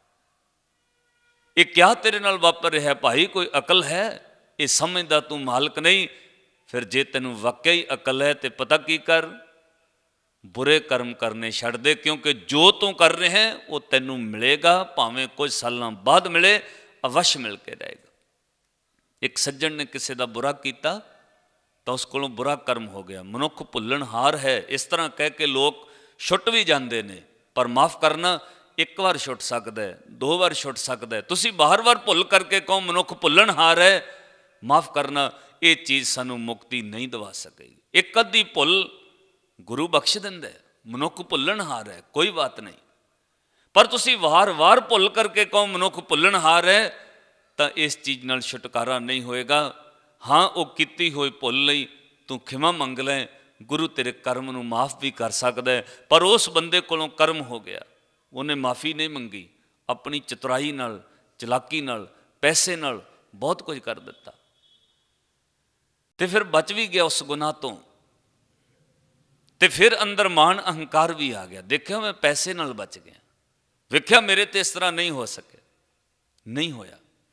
ਇਹ ਕਿਆ ਤੇਰੇ ਨਾਲ ਵਾਪਰ ਰਿਹਾ ਭਾਈ? ਕੋਈ ਅਕਲ ਹੈ? ਇਹ ਸਮਝਦਾ ਤੂੰ ਮਾਲਕ ਨਹੀਂ। ਫਿਰ ਜੇ ਤੈਨੂੰ ਵਾਕਿਆ ਹੀ ਅਕਲ ਹੈ ਤੇ ਪਤਾ ਕੀ ਕਰ, ਬੁਰੇ ਕਰਮ ਕਰਨੇ ਛੱਡ ਦੇ, ਕਿਉਂਕਿ ਜੋ ਤੂੰ ਕਰ ਰਿਹਾ ਹੈ ਉਹ ਤੈਨੂੰ ਮਿਲੇਗਾ, ਭਾਵੇਂ ਕੁਝ ਸਾਲਾਂ ਬਾਅਦ ਮਿਲੇ, ਅਵਸ਼ ਮਿਲ ਕੇ ਰਹੇਗਾ। ਇੱਕ ਸੱਜਣ ਨੇ ਕਿਸੇ ਦਾ ਬੁਰਾ ਕੀਤਾ ਤਾਂ ਉਸ ਕੋਲੋਂ ਬੁਰਾ ਕਰਮ ਹੋ ਗਿਆ। ਮਨੁੱਖ ਭੁੱਲਣਹਾਰ ਹੈ, ਇਸ ਤਰ੍ਹਾਂ ਕਹਿ ਕੇ ਲੋਕ ਛੁੱਟ ਵੀ ਜਾਂਦੇ ਨੇ, ਪਰ ਮਾਫ ਕਰਨਾ ਇੱਕ ਵਾਰ ਛੁੱਟ ਸਕਦਾ ਹੈ, ਦੋ ਵਾਰ ਛੁੱਟ ਸਕਦਾ ਹੈ। ਤੁਸੀਂ ਬਾਰ-ਬਾਰ ਭੁੱਲ ਕਰਕੇ ਕਹੋ ਮਨੁੱਖ ਭੁੱਲਣਹਾਰ ਹੈ, ਮਾਫ ਕਰਨਾ ਇਹ ਚੀਜ਼ ਸਾਨੂੰ ਮੁਕਤੀ ਨਹੀਂ ਦਵਾ ਸਕੇਗੀ। ਇੱਕ ਅੱਧੀ ਭੁੱਲ ਗੁਰੂ ਬਖਸ਼ ਦਿੰਦਾ ਹੈ, ਮਨੁੱਖ ਭੁੱਲਣਹਾਰ ਹੈ, ਕੋਈ ਬਾਤ ਨਹੀਂ। ਪਰ ਤੁਸੀਂ ਵਾਰ-ਵਾਰ ਭੁੱਲ ਕਰਕੇ ਕਹੋ ਮਨੁੱਖ ਭੁੱਲਣਹਾਰ ਹੈ, ਤਾਂ ਇਸ ਚੀਜ਼ ਨਾਲ ਛੁਟਕਾਰਾ ਨਹੀਂ ਹੋਏਗਾ। ਹਾਂ, ਉਹ ਕੀਤੀ ਹੋਈ ਭੁੱਲ ਲਈ ਤੂੰ ਖਿਮਾ ਮੰਗ ਲੈ, ਗੁਰੂ ਤੇਰੇ ਕਰਮ ਨੂੰ ਮਾਫ ਵੀ ਕਰ ਸਕਦਾ ਹੈ। ਪਰ ਉਸ ਬੰਦੇ ਕੋਲੋਂ ਕਰਮ ਹੋ ਗਿਆ, ਉਹਨੇ ਮਾਫੀ ਨਹੀਂ ਮੰਗੀ, ਆਪਣੀ ਚਤੁਰਾਈ ਨਾਲ, ਚਲਾਕੀ ਨਾਲ, ਪੈਸੇ ਨਾਲ ਬਹੁਤ ਕੁਝ ਕਰ ਦਿੱਤਾ, ਤੇ ਫਿਰ ਬਚ ਵੀ ਗਿਆ ਉਸ ਗੁਨਾਹ ਤੋਂ। ਤੇ ਫਿਰ ਅੰਦਰ ਮਾਣ ਅਹੰਕਾਰ ਵੀ ਆ ਗਿਆ, ਦੇਖਿਆ ਮੈਂ ਪੈਸੇ ਨਾਲ ਬਚ ਗਿਆ, ਵੇਖਿਆ ਮੇਰੇ ਤੇ ਇਸ ਤਰ੍ਹਾਂ ਨਹੀਂ ਹੋ ਸਕਿਆ, ਨਹੀਂ ਹੋਇਆ।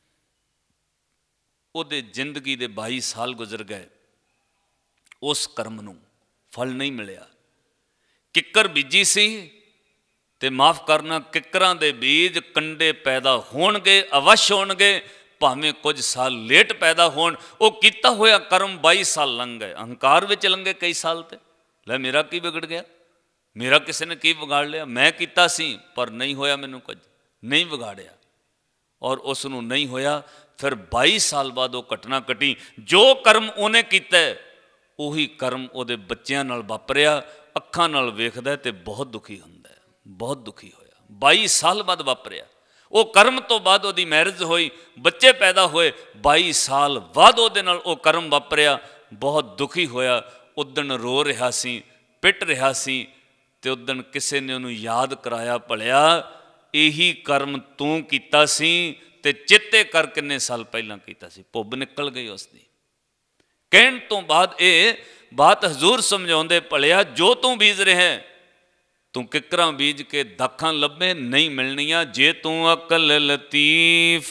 ਉਹਦੇ ਜ਼ਿੰਦਗੀ ਦੇ ਬਾਈ ਸਾਲ ਗੁਜ਼ਰ ਗਏ, ਉਸ ਕਰਮ ਨੂੰ ਫਲ ਨਹੀਂ ਮਿਲਿਆ। ਕਿੱਕਰ ਬੀਜੀ ਸੀ, ਤੇ ਮਾਫ ਕਰਨਾ ਕਿੱਕਰਾਂ ਦੇ ਬੀਜ ਕੰਡੇ ਪੈਦਾ ਹੋਣਗੇ, ਅਵਸ਼ ਹੋਣਗੇ, ਭਾਵੇਂ ਕੁਝ ਸਾਲ ਲੇਟ ਪੈਦਾ ਹੋਣ। ਉਹ ਕੀਤਾ ਹੋਇਆ ਕਰਮ ਬਾਈ ਸਾਲ ਲੰਘ ਗਏ, ਅਹੰਕਾਰ ਵਿੱਚ ਲੰਘੇ ਕਈ ਸਾਲ। ਤੇ ਲੈ ਮੇਰਾ ਕੀ ਵਿਗੜ ਗਿਆ, ਮੇਰਾ ਕਿਸੇ ਨੇ ਕੀ ਵਿਗਾੜ ਲਿਆ? ਮੈਂ ਕੀਤਾ ਸੀ ਪਰ ਨਹੀਂ ਹੋਇਆ, ਮੈਨੂੰ ਕੁਝ ਨਹੀਂ ਵਿਗਾੜਿਆ, ਔਰ ਉਸ ਨੂੰ ਨਹੀਂ ਹੋਇਆ। ਫਿਰ ਬਾਈ ਸਾਲ ਬਾਅਦ ਉਹ ਘਟਨਾ ਘਟੀ, ਜੋ ਕਰਮ ਉਹਨੇ ਕੀਤਾ ਉਹੀ ਕਰਮ ਉਹਦੇ ਬੱਚਿਆਂ ਨਾਲ ਵਾਪਰਿਆ। ਅੱਖਾਂ ਨਾਲ ਵੇਖਦਾ ਤੇ ਬਹੁਤ ਦੁਖੀ ਹੁੰਦਾ, ਬਹੁਤ ਦੁਖੀ ਹੋਇਆ। ਬਾਈ ਸਾਲ ਬਾਅਦ ਵਾਪਰਿਆ ਉਹ ਕਰਮ। ਤੋਂ ਬਾਅਦ ਉਹਦੀ ਮੈਰਿਜ ਹੋਈ, ਬੱਚੇ ਪੈਦਾ ਹੋਏ, ਬਾਈ ਸਾਲ ਬਾਅਦ ਉਹਦੇ ਨਾਲ ਉਹ ਕਰਮ ਵਾਪਰਿਆ। ਬਹੁਤ ਦੁਖੀ ਹੋਇਆ, ਉਦਣ ਰੋ ਰਿਹਾ ਸੀ, ਪਿੱਟ ਰਿਹਾ ਸੀ, ਤੇ ਉਦਣ ਕਿਸੇ ਨੇ ਉਹਨੂੰ ਯਾਦ ਕਰਾਇਆ, ਭਲਿਆ ਇਹੀ ਕਰਮ ਤੂੰ ਕੀਤਾ ਸੀ, ਤੇ ਚਿੱਤੇ ਕਰ ਕਿੰਨੇ ਸਾਲ ਪਹਿਲਾਂ ਕੀਤਾ ਸੀ। ਭੁੱਬ ਨਿਕਲ ਗਈ ਉਸਦੀ। ਕਹਿਣ ਤੋਂ ਬਾਅਦ ਇਹ ਬਾਤ ਹਜ਼ੂਰ ਸਮਝਾਉਂਦੇ, ਭਲਿਆ ਜੋ ਤੂੰ ਬੀਜ ਰਿਹਾ, ਤੂੰ ਕਿੱਕਰਾਂ ਬੀਜ ਕੇ ਦਾਖਾਂ ਲੱਭੇ ਨਹੀਂ ਮਿਲਣੀਆਂ। ਜੇ ਤੂੰ ਅਕਲ ਲਤੀਫ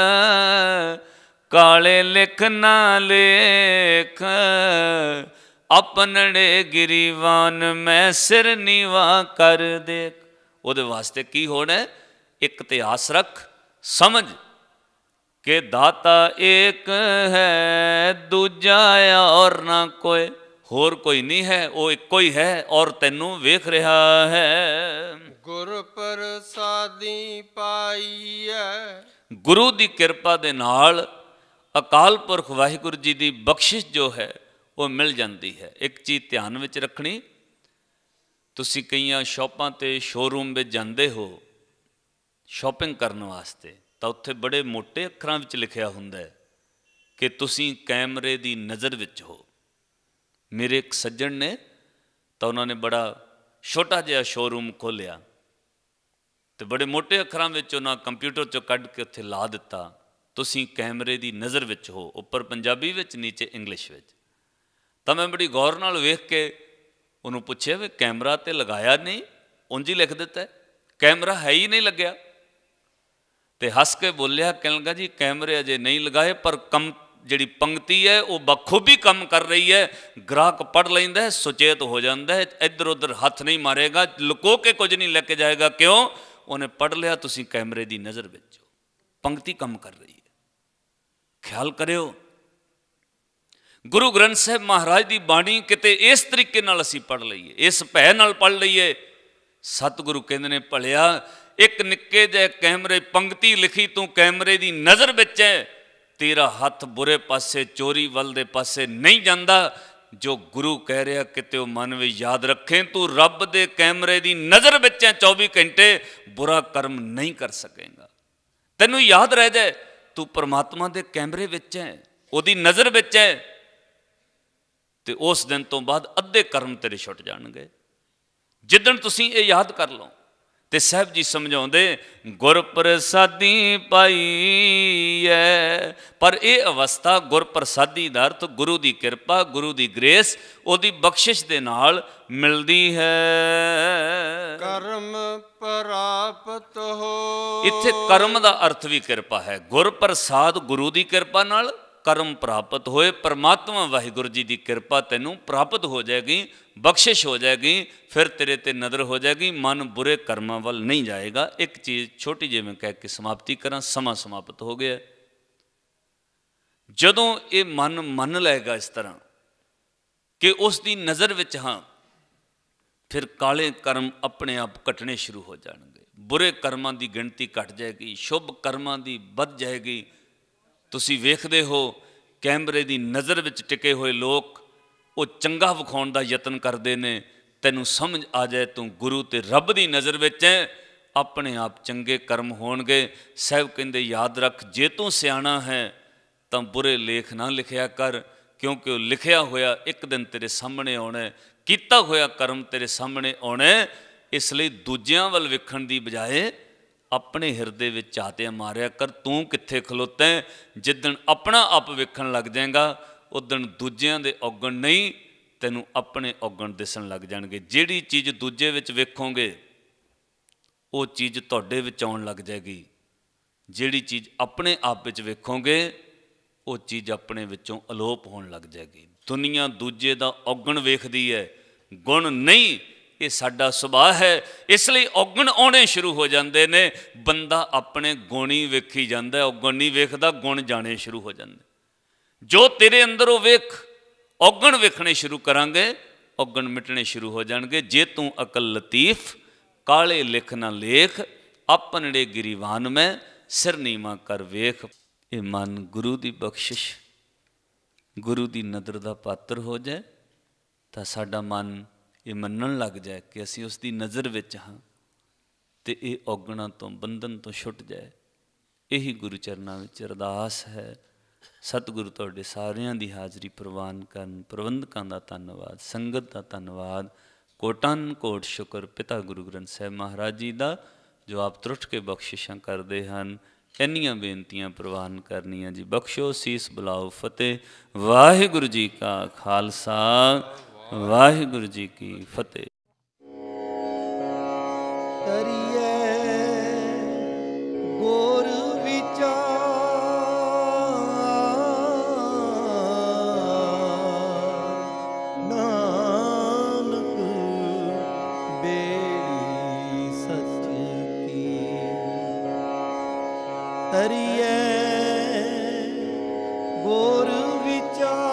ਕਾਲੇ ਲਿਖ ਨਾ ਲੇਖ, ਆਪਨੜੇ ਗਿਰੀਵਾਨ ਮੈਂ ਸਿਰ ਨੀਵਾ ਕਰ ਦੇਖ। ਉਹਦੇ ਵਾਸਤੇ ਕੀ ਹੋਣਾ? ਇੱਕ ਤੇ ਆਸ ਰੱਖ, ਸਮਝ ਕਿ ਦਾਤਾ ਏਕ ਹੈ, ਦੂਜਾ ਔਰ ਨਾ ਕੋਈ, ਹੋਰ ਕੋਈ ਨਹੀਂ ਹੈ, ਉਹ ਇੱਕੋ ਹੀ ਹੈ, ਔਰ ਤੈਨੂੰ ਵੇਖ ਰਿਹਾ ਹੈ। ਗੁਰ ਪ੍ਰਸਾਦੀ ਪਾਈਐ, ਗੁਰੂ ਦੀ ਕਿਰਪਾ ਦੇ ਨਾਲ ਅਕਾਲ ਪੁਰਖ ਵਾਹਿਗੁਰੂ ਜੀ ਦੀ ਬਖਸ਼ਿਸ਼ ਜੋ ਹੈ ਉਹ ਮਿਲ ਜਾਂਦੀ ਹੈ। ਇੱਕ ਚੀਜ਼ ਧਿਆਨ ਵਿੱਚ ਰੱਖਣੀ, ਤੁਸੀਂ ਕਈਆਂ ਸ਼ੌਪਾਂ ਤੇ ਸ਼ੋਰੂਮ ਵਿੱਚ ਜਾਂਦੇ ਹੋ ਸ਼ਾਪਿੰਗ ਕਰਨ ਵਾਸਤੇ, ਤਾਂ ਉੱਥੇ ਬੜੇ ਮੋਟੇ ਅੱਖਰਾਂ ਵਿੱਚ ਲਿਖਿਆ ਹੁੰਦਾ ਹੈ ਕਿ ਤੁਸੀਂ ਕੈਮਰੇ ਦੀ ਨਜ਼ਰ ਵਿੱਚ ਹੋ। ਮੇਰੇ ਇੱਕ ਸੱਜਣ ਨੇ ਤਾਂ ਉਹਨਾਂ ਨੇ ਬੜਾ ਛੋਟਾ ਜਿਹਾ ਸ਼ੋਰੂਮ ਖੋਲ੍ਹਿਆ ਤੇ ਬੜੇ ਮੋਟੇ ਅੱਖਰਾਂ ਵਿੱਚ ਉਹਨਾਂ ਕੰਪਿਊਟਰ 'ਚੋਂ ਕੱਢ ਕੇ ਉੱਥੇ ਲਾ ਦਿੱਤਾ, ਤੁਸੀਂ ਕੈਮਰੇ ਦੀ ਨਜ਼ਰ ਵਿੱਚ ਹੋ, ਉੱਪਰ ਪੰਜਾਬੀ ਵਿੱਚ ਨੀਚੇ ਇੰਗਲਿਸ਼ ਵਿੱਚ। ਤਾਂ ਮੈਂ ਬੜੀ ਗੌਰ ਨਾਲ ਵੇਖ ਕੇ ਉਹਨੂੰ ਪੁੱਛਿਆ ਵੀ ਕੈਮਰਾ ਤੇ ਲਗਾਇਆ ਨਹੀਂ, ਉਂਝ ਹੀ ਲਿਖ ਦਿੱਤਾ, ਕੈਮਰਾ ਹੈ ਹੀ ਨਹੀਂ ਲੱਗਿਆ। ਤੇ ਹੱਸ ਕੇ ਬੋਲਿਆ, ਕਹਿਣ ਲੱਗਾ ਜੀ ਕੈਮਰੇ ਅਜੇ ਨਹੀਂ ਲਗਾਏ, ਪਰ ਕੰਮ ਜਿਹੜੀ ਪੰਕਤੀ ਹੈ ਉਹ ਬਖੂਬੀ ਕੰਮ ਕਰ ਰਹੀ ਹੈ, ਗ੍ਰਾਹਕ ਪੜ੍ਹ ਲੈਂਦਾ ਹੈ, ਸੁਚੇਤ ਹੋ ਜਾਂਦਾ ਹੈ, ਇੱਧਰ ਉੱਧਰ ਹੱਥ ਨਹੀਂ ਮਾਰੇਗਾ, ਲੁਕੋ ਕੇ ਕੁਝ ਨਹੀਂ ਲੈ ਕੇ ਜਾਏਗਾ। ਕਿਉਂ? ਉਹਨੇ ਪੜ੍ਹ ਲਿਆ, ਤੁਸੀਂ ਕੈਮਰੇ ਦੀ ਨਜ਼ਰ ਵਿੱਚ ਹੋ, ਪੰਕਤੀ ਕੰਮ ਕਰ ਰਹੀ ਹੈ। ਖਿਆਲ ਕਰਿਓ, ਗੁਰੂ ਗ੍ਰੰਥ ਸਾਹਿਬ ਮਹਾਰਾਜ ਦੀ ਬਾਣੀ ਕਿਤੇ ਇਸ ਤਰੀਕੇ ਨਾਲ ਅਸੀਂ ਪੜ੍ਹ ਲਈਏ, ਇਸ ਭੈ ਨਾਲ ਪੜ੍ਹ ਲਈਏ। ਸਤਿਗੁਰੂ ਕਹਿੰਦੇ ਨੇ, ਭਲਿਆ ਇੱਕ ਨਿੱਕੇ ਜਿਹੇ ਕੈਮਰੇ ਪੰਕਤੀ ਲਿਖੀ, ਤੂੰ ਕੈਮਰੇ ਦੀ ਨਜ਼ਰ ਵਿੱਚ ਹੈ, ਤੇਰਾ ਹੱਥ ਬੁਰੇ ਪਾਸੇ ਚੋਰੀ ਵੱਲ ਦੇ ਪਾਸੇ ਨਹੀਂ ਜਾਂਦਾ। ਜੋ ਗੁਰੂ ਕਹਿ ਰਿਹਾ ਕਿਤੇ ਉਹ ਮਨ ਵਿੱਚ ਯਾਦ ਰੱਖੇ, ਤੂੰ ਰੱਬ ਦੇ ਕੈਮਰੇ ਦੀ ਨਜ਼ਰ ਵਿੱਚ ਹੈ, ਚੌਵੀ ਘੰਟੇ ਬੁਰਾ ਕਰਮ ਨਹੀਂ ਕਰ ਸਕੇਗਾ। ਤੈਨੂੰ ਯਾਦ ਰਹਿ ਜਾਏ ਤੂੰ ਪਰਮਾਤਮਾ ਦੇ ਕੈਮਰੇ ਵਿੱਚ ਹੈ, ਉਹਦੀ ਨਜ਼ਰ ਵਿੱਚ ਹੈ, ਤੇ ਉਸ ਦਿਨ ਤੋਂ ਬਾਅਦ ਅੱਧੇ ਕਰਮ ਤੇਰੇ ਛੁੱਟ ਜਾਣਗੇ। ਜਿੱਦਣ ਤੁਸੀਂ ਇਹ ਯਾਦ ਕਰ ਲਓ। ਤੇ ਸਾਹਿਬ ਜੀ ਸਮਝਾਉਂਦੇ, ਗੁਰ ਪ੍ਰਸਾਦੀ ਪਾਈ ਹੈ, ਪਰ ਇਹ ਅਵਸਥਾ ਗੁਰ ਪ੍ਰਸਾਦੀ ਦਾ ਅਰਥ ਗੁਰੂ ਦੀ ਕਿਰਪਾ, ਗੁਰੂ ਦੀ ਗ੍ਰੇਸ, ਉਹਦੀ ਬਖਸ਼ਿਸ਼ ਦੇ ਨਾਲ ਮਿਲਦੀ ਹੈ। ਕਰਮ ਪ੍ਰਾਪਤ ਹੋ, ਇੱਥੇ ਕਰਮ ਦਾ ਅਰਥ ਵੀ ਕਿਰਪਾ ਹੈ। ਗੁਰ ਪ੍ਰਸਾਦ ਗੁਰੂ ਦੀ ਕਿਰਪਾ ਨਾਲ ਕਰਮ ਪ੍ਰਾਪਤ ਹੋਏ, ਪਰਮਾਤਮਾ ਵਾਹਿਗੁਰੂ ਜੀ ਦੀ ਕਿਰਪਾ ਤੈਨੂੰ ਪ੍ਰਾਪਤ ਹੋ ਜਾਏਗੀ, ਬਖਸ਼ਿਸ਼ ਹੋ ਜਾਏਗੀ, ਫਿਰ ਤੇਰੇ ਤੇ ਨਜ਼ਰ ਹੋ ਜਾਏਗੀ, ਮਨ ਬੁਰੇ ਕਰਮਾਂ ਵੱਲ ਨਹੀਂ ਜਾਏਗਾ। ਇੱਕ ਚੀਜ਼ ਛੋਟੀ ਜਿਹੀ ਮੈਂ ਕਹਿ ਕੇ ਸਮਾਪਤੀ ਕਰਾਂ, ਸਮਾਂ ਸਮਾਪਤ ਹੋ ਗਿਆ। ਜਦੋਂ ਇਹ ਮਨ ਮੰਨ ਲਏਗਾ ਇਸ ਤਰ੍ਹਾਂ ਕਿ ਉਸ ਦੀ ਨਜ਼ਰ ਵਿੱਚ ਹਾਂ, ਫਿਰ ਕਾਲੇ ਕਰਮ ਆਪਣੇ ਆਪ ਘਟਣੇ ਸ਼ੁਰੂ ਹੋ ਜਾਣਗੇ, ਬੁਰੇ ਕਰਮਾਂ ਦੀ ਗਿਣਤੀ ਘਟ ਜਾਏਗੀ, ਸ਼ੁਭ ਕਰਮਾਂ ਦੀ ਵੱਧ ਜਾਏਗੀ। ਤੁਸੀਂ ਵੇਖਦੇ ਹੋ ਕੈਮਰੇ ਦੀ ਨਜ਼ਰ ਵਿੱਚ ਟਿਕੇ ਹੋਏ ਲੋਕ, ਉਹ ਚੰਗਾ ਵਿਖਾਉਣ ਦਾ ਯਤਨ ਕਰਦੇ ਨੇ। ਤੈਨੂੰ ਸਮਝ ਆ ਜਾਏ ਤੂੰ ਗੁਰੂ ਤੇ ਰੱਬ ਦੀ ਨਜ਼ਰ ਵਿੱਚ ਹੈ, ਆਪਣੇ ਆਪ ਚੰਗੇ ਕਰਮ ਹੋਣਗੇ। ਸਾਹਿਬ ਕਹਿੰਦੇ, ਯਾਦ ਰੱਖ, ਜੇ ਤੂੰ ਸਿਆਣਾ ਹੈ ਤਾਂ ਬੁਰੇ ਲੇਖ ਨਾ ਲਿਖਿਆ ਕਰ, ਕਿਉਂਕਿ ਉਹ ਲਿਖਿਆ ਹੋਇਆ ਇੱਕ ਦਿਨ ਤੇਰੇ ਸਾਹਮਣੇ ਆਉਣਾ, ਕੀਤਾ ਹੋਇਆ ਕਰਮ ਤੇਰੇ ਸਾਹਮਣੇ ਆਉਣਾ। ਇਸ ਲਈ ਦੂਜਿਆਂ ਵੱਲ ਵੇਖਣ ਦੀ ਬਜਾਏ ਆਪਣੇ ਹਿਰਦੇ ਵਿੱਚ ਝਾਤੀਆਂ ਮਾਰਿਆ ਕਰ, ਤੂੰ ਕਿੱਥੇ ਖਲੋਤਾ। ਜਿੱਦਣ ਆਪਣਾ ਆਪ ਵੇਖਣ ਲੱਗ ਜਾਏਗਾ, ਉਦਣ ਦੂਜਿਆਂ ਦੇ ਔਗਣ ਨਹੀਂ, ਤੈਨੂੰ ਆਪਣੇ ਔਗਣ ਦਿਸਣ ਲੱਗ ਜਾਣਗੇ। ਜਿਹੜੀ ਚੀਜ਼ ਦੂਜੇ ਵਿੱਚ ਵੇਖੋਗੇ ਉਹ ਚੀਜ਼ ਤੁਹਾਡੇ ਵਿੱਚ ਆਉਣ ਲੱਗ ਜਾਏਗੀ, ਜਿਹੜੀ ਚੀਜ਼ ਆਪਣੇ ਆਪ ਵਿੱਚ ਵੇਖੋਗੇ ਉਹ ਚੀਜ਼ ਆਪਣੇ ਵਿੱਚੋਂ ਅਲੋਪ ਹੋਣ ਲੱਗ ਜਾਏਗੀ। ਦੁਨੀਆ ਦੂਜੇ ਦਾ ਔਗਣ ਵੇਖਦੀ ਹੈ, ਗੁਣ ਨਹੀਂ। ਇਹ ਸਾਡਾ ਸੁਭਾਅ ਹੈ, ਇਸ ਲਈ ਔਗਣ ਆਉਣੇ ਸ਼ੁਰੂ ਹੋ ਜਾਂਦੇ ਨੇ। ਬੰਦਾ ਆਪਣੇ ਗੁਣ ਹੀ ਵੇਖੀ ਜਾਂਦਾ, ਔਗਣ ਨਹੀਂ ਵੇਖਦਾ, ਗੁਣ ਜਾਣੇ ਸ਼ੁਰੂ ਹੋ ਜਾਂਦੇ। ਜੋ ਤੇਰੇ ਅੰਦਰ ਉਹ ਵੇਖ, ਔਗਣ ਵੇਖਣੇ ਸ਼ੁਰੂ ਕਰਾਂਗੇ, ਔਗਣ ਮਿਟਣੇ ਸ਼ੁਰੂ ਹੋ ਜਾਣਗੇ। ਜੇ ਤੂੰ ਅਕਲ ਲਤੀਫ, ਕਾਲੇ ਲਿਖ ਨਾ ਲੇਖ, ਆਪਨੜੇ ਗਿਰੀਵਾਨ ਮੈਂ, ਸਿਰ ਨੀਵਾਂ ਕਰ ਵੇਖ। ਇਹ ਮਨ ਗੁਰੂ ਦੀ ਬਖਸ਼ਿਸ਼, ਗੁਰੂ ਦੀ ਨਜ਼ਰ ਦਾ ਪਾਤਰ ਹੋ ਜਾਏ ਤਾਂ ਸਾਡਾ ਮਨ ਇਹ ਮੰਨਣ ਲੱਗ ਜਾਏ ਕਿ ਅਸੀਂ ਉਸ ਦੀ ਨਜ਼ਰ ਵਿੱਚ ਹਾਂ, ਤੇ ਇਹ ਔਗਣਾਂ ਤੋਂ, ਬੰਧਨ ਤੋਂ ਛੁੱਟ ਜਾਏ। ਇਹੀ ਗੁਰੂ ਚਰਨਾਂ ਵਿੱਚ ਅਰਦਾਸ ਹੈ। ਸਤਿਗੁਰੂ ਤੁਹਾਡੇ ਸਾਰਿਆਂ ਦੀ ਹਾਜ਼ਰੀ ਪ੍ਰਵਾਨ ਕਰਨ। ਪ੍ਰਬੰਧਕਾਂ ਦਾ ਧੰਨਵਾਦ, ਸੰਗਤ ਦਾ ਧੰਨਵਾਦ, ਕੋਟਾਨ ਕੋਟ ਸ਼ੁਕਰ ਪਿਤਾ ਗੁਰੂ ਗ੍ਰੰਥ ਸਾਹਿਬ ਮਹਾਰਾਜ ਜੀ ਦਾ, ਜੋ ਆਪ ਤਰੁੱਠ ਕੇ ਬਖਸ਼ਿਸ਼ਾਂ ਕਰਦੇ ਹਨ। ਇੰਨੀਆਂ ਬੇਨਤੀਆਂ ਪ੍ਰਵਾਨ ਕਰਨੀਆਂ ਜੀ। ਬਖਸ਼ੋ, ਸੀਸ ਬੁਲਾਓ, ਫਤਿਹ। ਵਾਹਿਗੁਰੂ ਜੀ ਕਾ ਖਾਲਸਾ, ਵਾਹਿਗੁਰੂ ਜੀ ਕੀ ਫਤਿਹ। ਕਰੀਏ ਗੁਰ ਵਿਚਾਰ, ਨਾਨਕ ਬੇੜੀ ਸੱਚ ਕੀ। ਕਰੀਏ ਗੁਰ ਵਿਚਾਰ,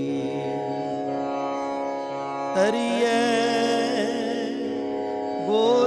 ਕਰੀਏ ਗੋ